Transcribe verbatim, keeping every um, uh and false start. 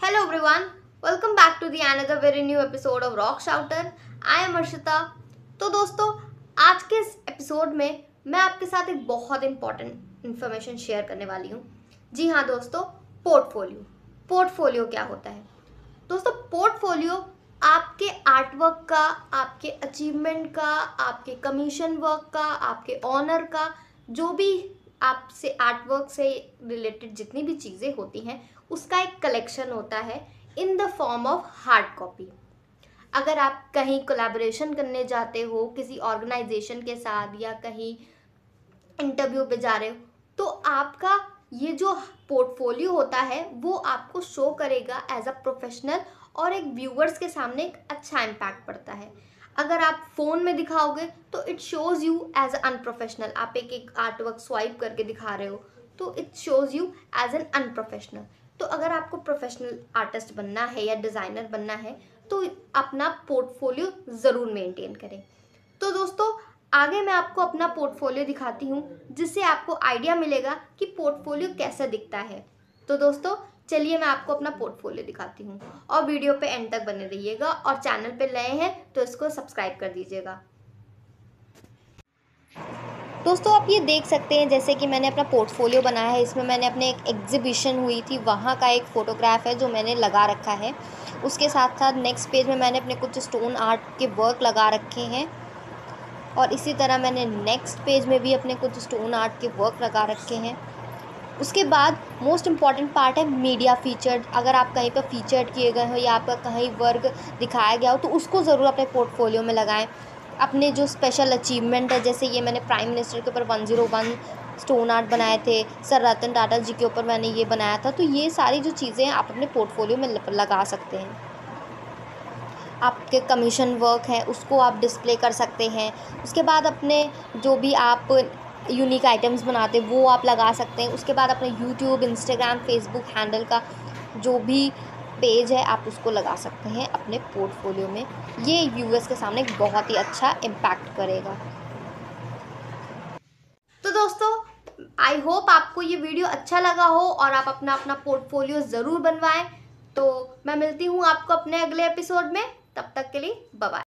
Hello everyone, welcome back to the another very new episode of Rock Shouter. I am Arshita. तो दोस्तों, आज के इस एपिसोड में मैं आपके साथ एक बहुत इंपॉर्टेंट इन्फॉर्मेशन शेयर करने वाली हूँ। जी हाँ दोस्तों, पोर्टफोलियो। पोर्टफोलियो क्या होता है? दोस्तों, पोर्टफोलियो आपके आर्टवर्क का, आपके अचीवमेंट का, आपके कमीशन वर्क का, आपके ऑनर का, जो भी आपसे आर्टवर्क से रिलेटेड जितनी भी चीज़ें होती हैं उसका एक कलेक्शन होता है in the form of hard copy. अगर आप कहीं कोलैबोरेशन करने जाते हो किसी ऑर्गेनाइजेशन के साथ या कहीं इंटरव्यू पे जा रहे हो, तो आपका ये जो पोर्टफोलियो होता है वो आपको शो करेगा एज अ प्रोफेशनल और एक व्यूअर्स के सामने एक अच्छा इम्पैक्ट पड़ता है। अगर आप फ़ोन में दिखाओगे तो it shows you as unprofessional. आप एक एक आर्टवर्क स्वाइप करके दिखा रहे हो तो it shows you as an unprofessional. तो अगर आपको प्रोफेशनल आर्टिस्ट बनना है या डिज़ाइनर बनना है तो अपना पोर्टफोलियो ज़रूर मेंटेन करें। तो दोस्तों, आगे मैं आपको अपना पोर्टफोलियो दिखाती हूँ जिससे आपको आइडिया मिलेगा कि पोर्टफोलियो कैसा दिखता है। तो दोस्तों, चलिए मैं आपको अपना पोर्टफोलियो दिखाती हूँ और वीडियो पे एंड तक बने रहिएगा और चैनल पे नए हैं तो इसको सब्सक्राइब कर दीजिएगा। दोस्तों, आप ये देख सकते हैं जैसे कि मैंने अपना पोर्टफोलियो बनाया है। इसमें मैंने अपने एक एग्जीबिशन हुई थी वहाँ का एक फ़ोटोग्राफ है जो मैंने लगा रखा है। उसके साथ साथ नेक्स्ट पेज में मैंने अपने कुछ स्टोन आर्ट के वर्क लगा रखे हैं और इसी तरह मैंने नेक्स्ट पेज में भी अपने कुछ स्टोन आर्ट के वर्क लगा रखे हैं। उसके बाद मोस्ट इम्पॉर्टेंट पार्ट है मीडिया फीचर्ड। अगर आप कहीं पर फीचर्ड किए गए हो या आपका कहीं वर्क दिखाया गया हो तो उसको ज़रूर अपने पोर्टफोलियो में लगाएं। अपने जो स्पेशल अचीवमेंट है, जैसे ये मैंने प्राइम मिनिस्टर के ऊपर one zero one stone art बनाए थे, सर रतन टाटा जी के ऊपर मैंने ये बनाया था, तो ये सारी जो चीज़ें आप अपने पोर्टफोलियो में लगा सकते हैं। आपके कमीशन वर्क है उसको आप डिस्प्ले कर सकते हैं। उसके बाद अपने जो भी आप यूनिक आइटम्स बनाते हैं वो आप लगा सकते हैं। उसके बाद अपने यूट्यूब, इंस्टाग्राम, फेसबुक हैंडल का जो भी पेज है आप उसको लगा सकते हैं अपने पोर्टफोलियो में। ये व्यूअर्स के सामने बहुत ही अच्छा इम्पैक्ट करेगा। तो दोस्तों, आई होप आपको ये वीडियो अच्छा लगा हो और आप अपना अपना पोर्टफोलियो ज़रूर बनवाएं। तो मैं मिलती हूँ आपको अपने अगले एपिसोड में। तब तक के लिए बाय बाय।